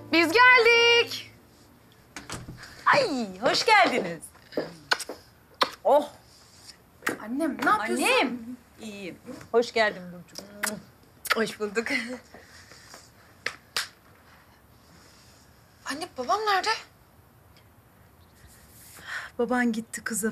Biz geldik. Ay, hoş geldiniz. Oh, Annem ne yapıyorsun? annem. İyiyim. Hoş geldin Burcu. Hoş bulduk. Anne babam nerede? Baban gitti kızım.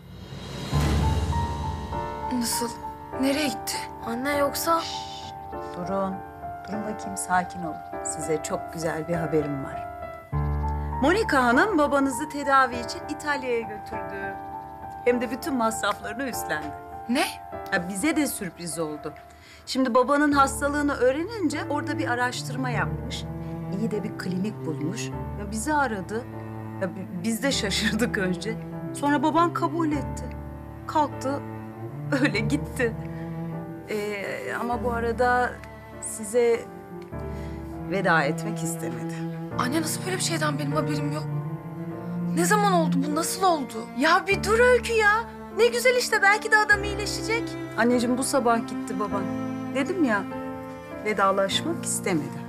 Nasıl? Nereye gitti? Anne yoksa... Durun bakayım, sakin olun. Size çok güzel bir haberim var. Monika Hanım babanızı tedavi için İtalya'ya götürdü. Hem de bütün masraflarını üstlendi. Ne? Ha, bize de sürpriz oldu. Şimdi babanın hastalığını öğrenince orada bir araştırma yapmış. İyi de bir klinik bulmuş. Ya bizi aradı. Ya biz de şaşırdık önce. Sonra baban kabul etti. Kalktı, öyle gitti. Ama bu arada size veda etmek istemedi. Anne nasıl böyle bir şeyden benim haberim yok? Ne zaman oldu bu? Nasıl oldu? Ya bir dur Öykü ya. Ne güzel işte, belki de adam iyileşecek. Anneciğim bu sabah gitti baban. Dedim ya, vedalaşmak istemedi.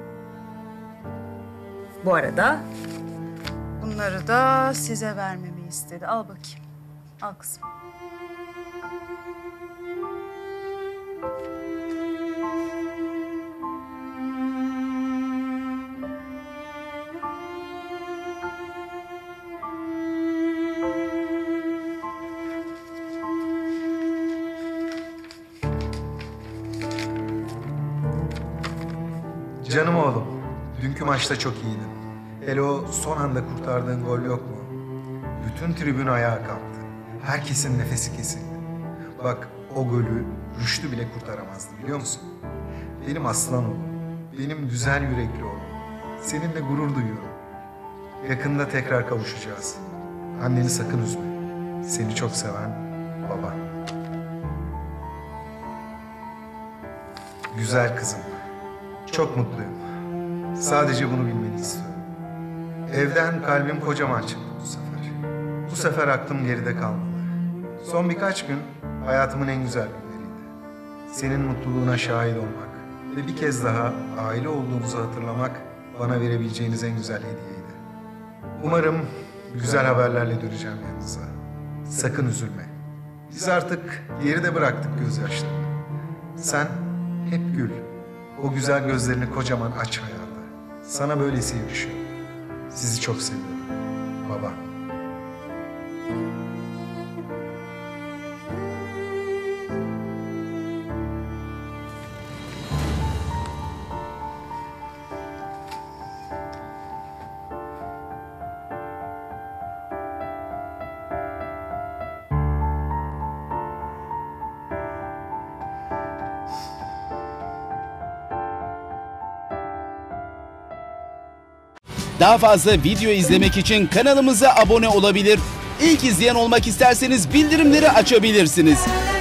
Bu arada bunları da size vermemi istedi. Al bakayım. Al kızım. Canım oğlum, dünkü maçta çok iyiydin. Hele o son anda kurtardığın gol yok mu? Bütün tribün ayağa kalktı. Herkesin nefesi kesildi. Bak o golü Rüştü bile kurtaramazdı, biliyor musun? Benim aslan oğlum, benim güzel yürekli oğlum. Seninle gurur duyuyorum. Yakında tekrar kavuşacağız. Anneni sakın üzme. Seni çok seven baba. Güzel kızım. Çok mutluyum. Sadece bunu bilmeni istiyorum. Evden kalbim kocaman çıktı bu sefer. Bu sefer aklım geride kalmalı. Son birkaç gün hayatımın en güzel günleriydi. Senin mutluluğuna şahit olmak ve bir kez daha aile olduğumuzu hatırlamak bana verebileceğiniz en güzel hediyeydi. Umarım güzel haberlerle döneceğim yanınıza. Sakın üzülme. Biz artık geride bıraktık gözyaşlarını. Sen hep gül. O güzel gözlerini kocaman aç hayata. Sana böylesi yakışıyor. Sizi çok seviyorum. Baba. Daha fazla video izlemek için kanalımıza abone olabilir. İlk izleyen olmak isterseniz bildirimleri açabilirsiniz.